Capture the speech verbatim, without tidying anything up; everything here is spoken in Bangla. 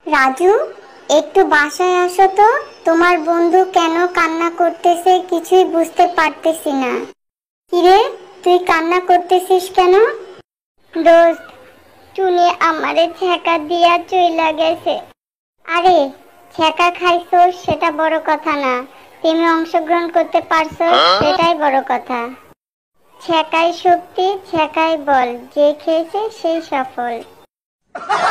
রাজু, একটু বাসায় আসো তো। তোমার বন্ধু কেন কান্না করতেছে কিছুই বুঝতে পারতেছি না। কিরে, তুই কান্না করতেছিস কেন? দোস্ত, টুনি আমারে ছ্যাঁকা দিয়া চইলা গেছে। আরে, ছ্যাঁকা খাইছো সেটা বড় কথা না, তুমি অংশগ্রহণ করতে পারছো সেটাই বড় কথা। ছ্যাঁকাই শক্তি, ছ্যাঁকাই বল, যে খেয়েছে সেই সফল।